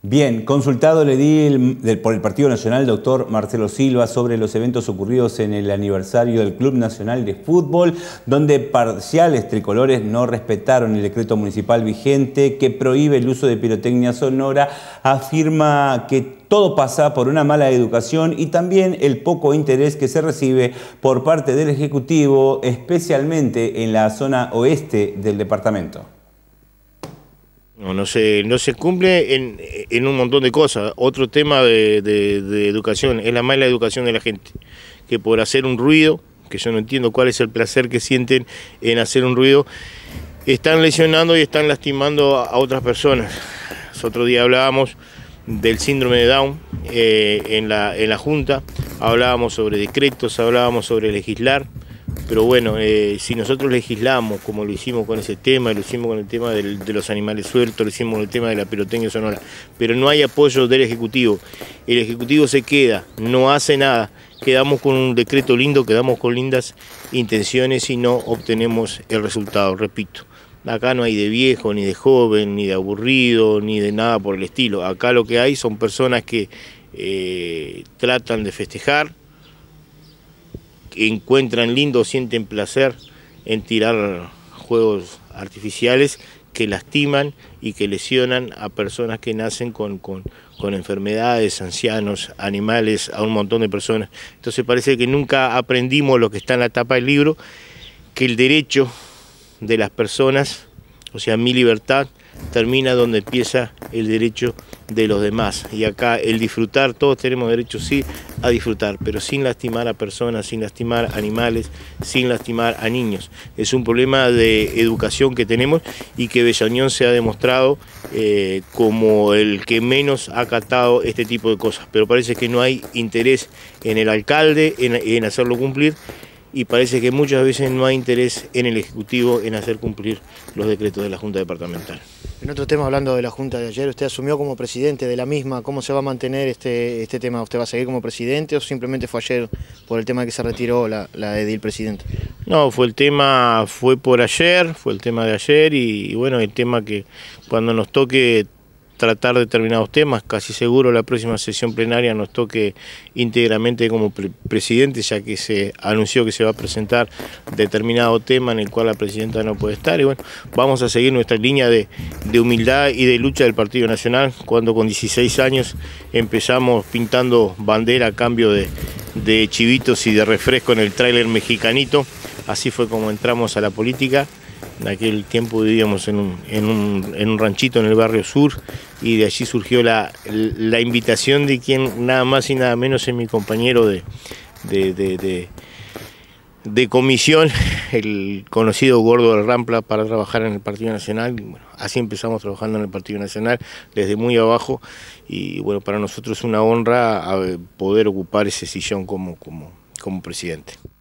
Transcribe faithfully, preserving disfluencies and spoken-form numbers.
Bien, consultado el edil del, por el Partido Nacional, doctor Marcelo Silva, sobre los eventos ocurridos en el aniversario del Club Nacional de Fútbol, donde parciales tricolores no respetaron el decreto municipal vigente que prohíbe el uso de pirotecnia sonora, afirma que todo pasa por una mala educación y también el poco interés que se recibe por parte del Ejecutivo, especialmente en la zona oeste del departamento. No, no se, no se cumple en, en un montón de cosas. Otro tema de, de, de educación es la mala educación de la gente, que por hacer un ruido, que yo no entiendo cuál es el placer que sienten en hacer un ruido, están lesionando y están lastimando a, a otras personas. Otro día hablábamos del síndrome de Down eh, en, la, en la Junta, hablábamos sobre decretos, hablábamos sobre legislar. Pero bueno, eh, si nosotros legislamos como lo hicimos con ese tema, lo hicimos con el tema del, de los animales sueltos, lo hicimos con el tema de la pirotecnia sonora, pero no hay apoyo del Ejecutivo, el Ejecutivo se queda, no hace nada, quedamos con un decreto lindo, quedamos con lindas intenciones y no obtenemos el resultado, repito. Acá no hay de viejo, ni de joven, ni de aburrido, ni de nada por el estilo. Acá lo que hay son personas que eh, tratan de festejar, encuentran lindo, sienten placer en tirar juegos artificiales que lastiman y que lesionan a personas que nacen con, con, con enfermedades, ancianos, animales, a un montón de personas. Entonces parece que nunca aprendimos lo que está en la tapa del libro, que el derecho de las personas, o sea, mi libertad, termina donde empieza el derecho de los demás. Y acá el disfrutar, todos tenemos derecho sí a disfrutar, pero sin lastimar a personas, sin lastimar a animales, sin lastimar a niños. Es un problema de educación que tenemos y que Bella Unión se ha demostrado eh, como el que menos ha acatado este tipo de cosas. Pero parece que no hay interés en el alcalde en, en hacerlo cumplir. Y parece que muchas veces no hay interés en el Ejecutivo en hacer cumplir los decretos de la Junta Departamental. En otro tema, hablando de la Junta de ayer, usted asumió como presidente de la misma. ¿Cómo se va a mantener este, este tema? ¿Usted va a seguir como presidente o simplemente fue ayer por el tema de que se retiró la, la edil presidente? No, fue el tema, fue por ayer, fue el tema de ayer y, y bueno, el tema que cuando nos toque tratar determinados temas, casi seguro la próxima sesión plenaria nos toque íntegramente como pre presidente, ya que se anunció que se va a presentar determinado tema en el cual la presidenta no puede estar. Y bueno, vamos a seguir nuestra línea de, de humildad y de lucha del Partido Nacional, cuando con dieciséis años empezamos pintando bandera a cambio de, de chivitos y de refresco en el tráiler mexicanito. Así fue como entramos a la política. En aquel tiempo vivíamos en un, en, un, en un ranchito en el barrio sur y de allí surgió la, la invitación de quien nada más y nada menos es mi compañero de, de, de, de, de comisión, el conocido Gordo del Rampla, para trabajar en el Partido Nacional. Bueno, así empezamos trabajando en el Partido Nacional desde muy abajo y bueno, para nosotros es una honra poder ocupar ese sillón como, como, como presidente.